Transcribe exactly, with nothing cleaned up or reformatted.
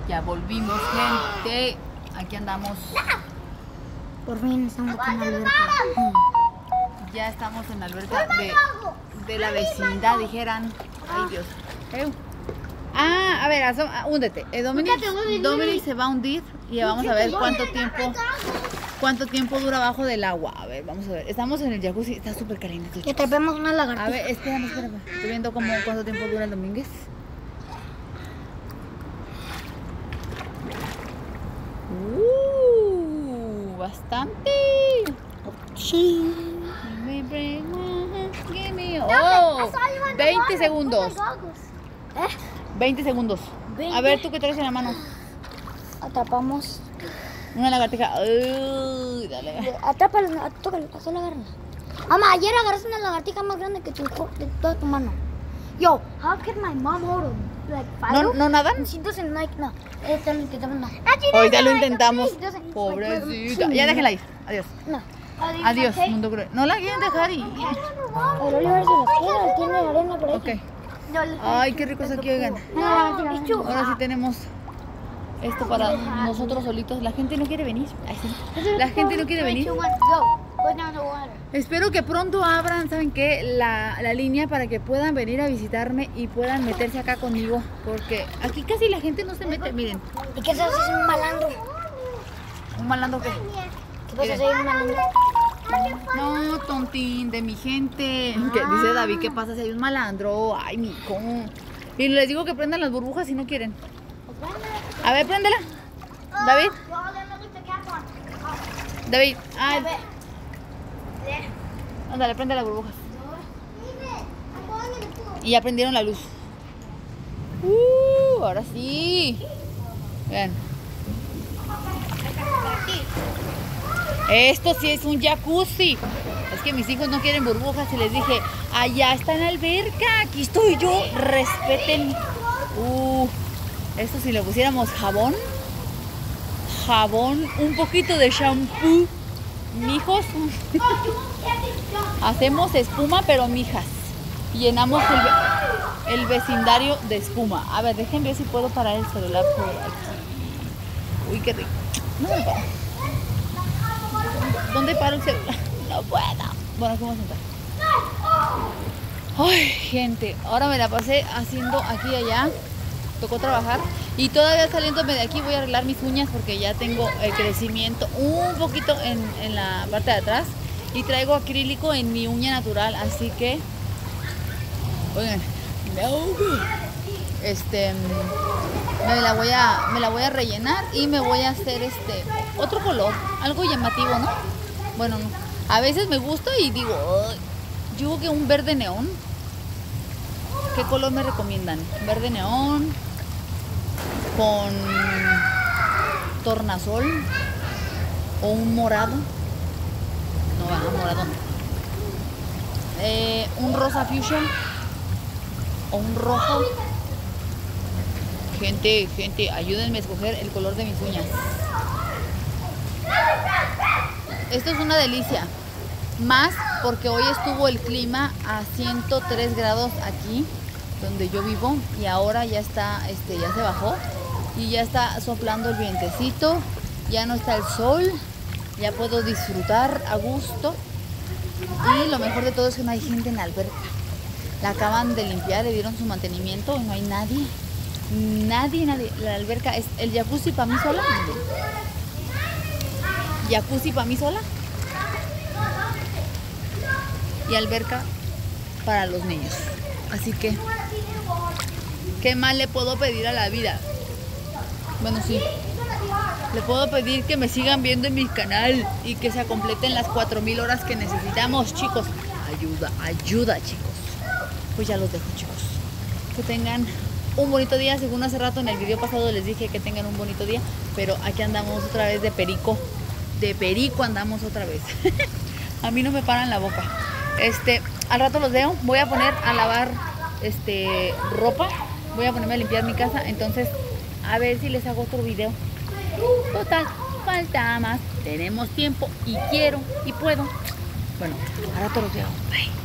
Ya volvimos, gente. Aquí andamos. Por fin estamos aquí en la alberca. Ya estamos en la alberca de, de la vecindad, dijeran. Ay, Dios. Eh. Ah, a ver, asom- ah, húndete. Eh, Dominic, Dominic se va a hundir y vamos a ver cuánto tiempo cuánto tiempo dura abajo del agua. A ver, vamos a ver. Estamos en el jacuzzi, está súper caliente. Que atrapemos una lagartija. A ver, espérame, espérame. Estoy viendo cómo, cuánto tiempo dura el Domínguez. Uh, bastante. Sí. Oh, veinte segundos. ¿Eh? veinte segundos. A ver, ¿tú qué traes en la mano? Atrapamos. Una lagartija. Uy, dale. Atrápala, tócala, solo agárrala. Mamá, ayer agarraste una lagartija más grande que tu, de toda tu mano. Yo, how can my mom hold them? Like, ¿No, ¿No nadan? She doesn't like, no. Esta lo intentamos, no. Hoy ya lo intentamos. She doesn't- Pobrecita. Ya déjenla ir. Adiós. No. Adiós, mundo cruel. No la quieren dejar ir. El Oliver se las queda, tiene arena por ahí. Ok. Ay, qué rico es aquí, oigan. Ahora sí tenemos esto para nosotros solitos. La gente no quiere venir. Ay, sí. La gente no quiere venir. Espero que pronto abran, ¿saben qué? La, la línea para que puedan venir a visitarme y puedan meterse acá conmigo. Porque aquí casi la gente no se mete. Miren. ¿Y qué pasa si es un malandro? ¿Un malandro qué? ¿Qué pasa si es un malandro? No, tontín, de mi gente. Que dice David, ¿qué pasa si hay un malandro? Ay, mico. Y les digo que prendan las burbujas si no quieren. A ver, préndela. David. David. Ay. Ándale, prende las burbujas. Y ya prendieron la luz. Uh, ahora sí. Vean. Esto sí es un jacuzzi. Es que mis hijos no quieren burbujas y les dije, allá está la alberca, aquí estoy yo, respeten. Uh, esto si le pusiéramos jabón, jabón, un poquito de shampoo, mijos. Hacemos espuma, pero mijas. Llenamos el, el vecindario de espuma. A ver, déjenme ver si puedo parar el celular por aquí. Uy, qué rico. No me paro. ¿Dónde paro el celular? No puedo. Bueno, aquí vamos a sentar. Ay, gente, ahora me la pasé haciendo aquí y allá. Tocó trabajar. Y todavía saliéndome de aquí voy a arreglar mis uñas porque ya tengo el crecimiento un poquito en, en la parte de atrás. Y traigo acrílico en mi uña natural. Así que, oigan, este, me la voy a, me la voy a rellenar y me voy a hacer este otro color, algo llamativo, ¿no? Bueno, no. A veces me gusta y digo, yo creo que un verde neón. ¿Qué color me recomiendan? Verde neón con tornasol o un morado. No, va, morado no. Eh, un rosa fuchsia o un rojo. Gente, gente, ayúdenme a escoger el color de mis uñas. Esto es una delicia. Más porque hoy estuvo el clima a ciento tres grados aquí donde yo vivo y ahora ya está, este, ya se bajó y ya está soplando el vientecito, ya no está el sol, ya puedo disfrutar a gusto y lo mejor de todo es que no hay gente en la alberca. La acaban de limpiar, le dieron su mantenimiento y no hay nadie, nadie, nadie. La alberca es el jacuzzi para mí sola. Jacuzzi para mí sola y alberca para los niños. Así que, ¿qué más le puedo pedir a la vida? Bueno, sí, le puedo pedir que me sigan viendo en mi canal y que se completen las cuatro mil horas que necesitamos, chicos. Ayuda, ayuda, chicos. Pues ya los dejo, chicos. Que tengan un bonito día. Según hace rato en el video pasado les dije que tengan un bonito día, pero aquí andamos otra vez de perico. De perico andamos otra vez. A mí no me paran la boca. Este, al rato los veo. Voy a poner a lavar este ropa. Voy a ponerme a limpiar mi casa. Entonces, a ver si les hago otro video. Total, falta más. Tenemos tiempo y quiero y puedo. Bueno, al rato los veo. Bye.